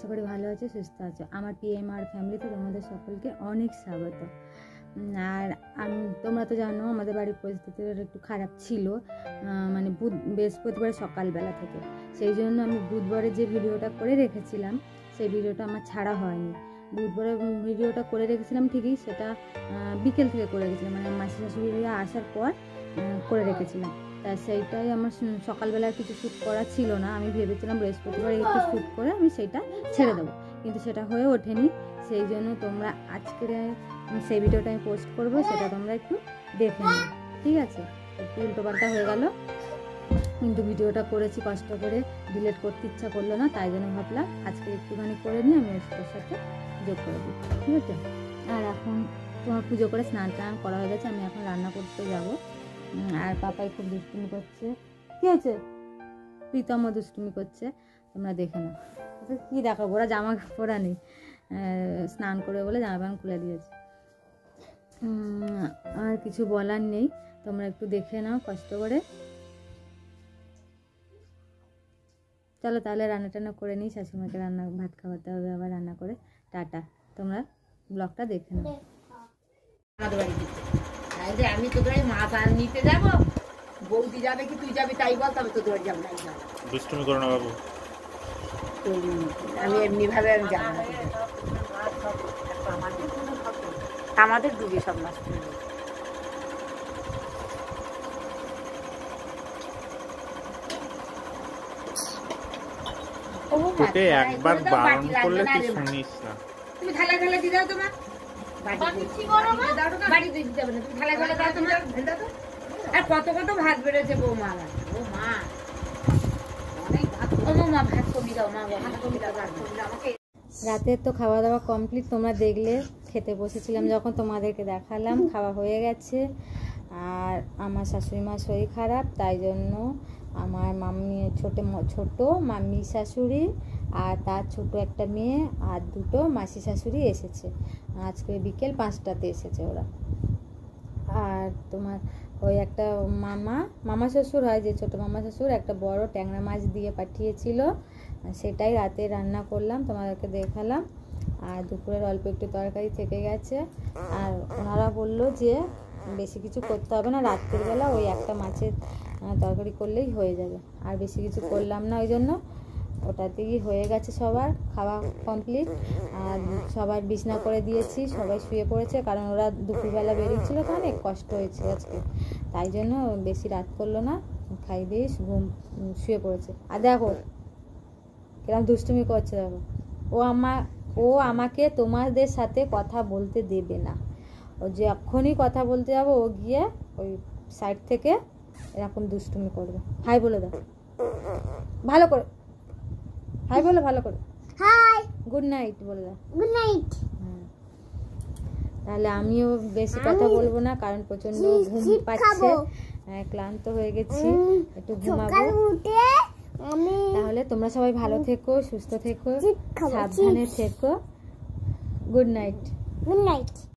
আশা করি ভালো আছো, সুস্থ আছো। আমার পিএমআর ফ্যামিলিতে তোমাদের সকলকে অনেক স্বাগত। আর তোমরা তো জানো আমাদের বাড়ির পরিস্থিতি একটু খারাপ ছিল, মানে বৃহস্পতিবার সকালবেলা থেকে। সেই জন্য আমি বুধবারে যে ভিডিওটা করে রেখেছিলাম সেই ভিডিওটা আমার ছাড়া হয়নি। বুধবারে ভিডিওটা করে রেখেছিলাম ঠিকই, সেটা বিকেল থেকে করে রেখেছিলাম, মানে মাসি শাশুড়িরা আসার পর করে রেখেছিলাম। তা সেইটাই আমার সকালবেলা কিছু শ্যুট করা ছিল না। আমি ভেবেছিলাম বৃহস্পতিবার একটু শ্যুট করে আমি সেইটা ছেড়ে দেবো, কিন্তু সেটা হয়ে ওঠেনি। সেই জন্য তোমরা আজকের সেই ভিডিওটা আমি পোস্ট করবো, সেটা তোমরা একটু দেখে নিও, ঠিক আছে? একটু উল্টোপাল্টা হয়ে গেল, কিন্তু ভিডিওটা করেছি কষ্ট করে, ডিলিট করতে ইচ্ছা করলো না, তাই জন্য ভাবলাম আজকে একটুখানি করে নিয়ে আমি ওর সাথে যোগ করে দিই, ঠিক আছে? আর এখন তোমার পুজো করে স্নান টান করা হয়ে গেছে, আমি এখন রান্না করতে যাব। আর পাপাই খুব দুষ্টুমি করছে। কী হয়েছে? প্রীতমও দুষ্টুমি করছে, তোমরা দেখে নাও। কী দেখাবো, ওরা জামা পরা নেই, স্নান করে বলে জামা প্যান্ট খুলে দিয়েছে। আর কিছু বলার নেই, তোমরা একটু দেখে নাও কষ্ট করে। চলো তাহলে রান্না টান্না করে নিই, শাশুড়িমাকে ভাত খাওয়াতে হবে আবার রান্না করে। টাটা, তোমরা ব্লগটা দেখে নাও। আমি তোদের মাছ আর নিতে যাবো, বৌদি যাবে কি তুই যাবি তাই বল, তবে তোদের যাবো না। দুষ্টুমি করো না বাবু, আমি এমনি ভাবে আমি যাবো না। আমাদের ডুবে সব মাছ তোকে একবার বারণ করলে তুই শুনিস না। তুমি থালা থালা দিয়ে দাও তোমার আর কত কত ভাত বেড়েছে বৌমা আমার। ও মা অনেক ভাত, ও মা ভাত কমি দাও, মা ভাত কমি দাও, আমাকে। রাতের তো খাওয়া দাওয়া কমপ্লিট, তোমরা দেখলে। খেতে বসেছিলাম যখন তোমাদেরকে দেখালাম, খাওয়া হয়ে গেছে। আর আমার শাশুড়ি মা শরীর খারাপ, তাই জন্য আমার মাম্মি ছোট মাম্মি শাশুড়ি আর তার ছোট একটা মেয়ে আর দুটো মাসি শাশুড়ি এসেছে। আজকে বিকেল 5টাতে এসেছে ওরা। আর তোমার ওই একটা মামা শ্বশুর হয়, যে ছোটো মামা শ্বশুর একটা বড় ট্যাংরা মাছ দিয়ে পাঠিয়েছিল, সেটাই রাতে রান্না করলাম, তোমাদেরকে দেখালাম। আর দুপুরের অল্প একটু তরকারি থেকে গেছে। আর ওনারা বললো যে বেশি কিছু করতে হবে না, রাত্রির বেলা ওই একটা মাছের তরকারি করলেই হয়ে যাবে, আর বেশি কিছু করলাম না। ওই জন্য ওটাতেই হয়ে গেছে, সবার খাওয়া কমপ্লিট। আর সবার বিছনা করে দিয়েছি, সবাই শুয়ে পড়েছে, কারণ ওরা দুপুরবেলা বেরিয়েছিল তো অনেক কষ্ট হয়েছে আজকে, তাই জন্য বেশি রাত করলো না, খাই দিয়ে শুয়ে পড়েছে। আর দেখো কিরম দুষ্টুমি করছে, দেখো। ও আমাকে তোমাদের সাথে কথা বলতে দেবে না। ও যখনই কথা বলতে যাবো ও গিয়ে ওই সাইড থেকে এরকম দুষ্টুমি করবে। হাই বলে দাও ভালো করে, হাই বলো ভালো করে, হাই, গুড নাইট বলে দাও, গুড নাইট। তাহলে আমিও বেশি কথা বলবো না, কারণ প্রচন্ড ঘুম পাচ্ছে, ক্লান্ত হয়ে গেছি, একটু ঘুমাবো। তাহলে তোমরা সবাই ভালো থেকো, সুস্থ থেকো, সাবধানে থেকো। Good night, good night.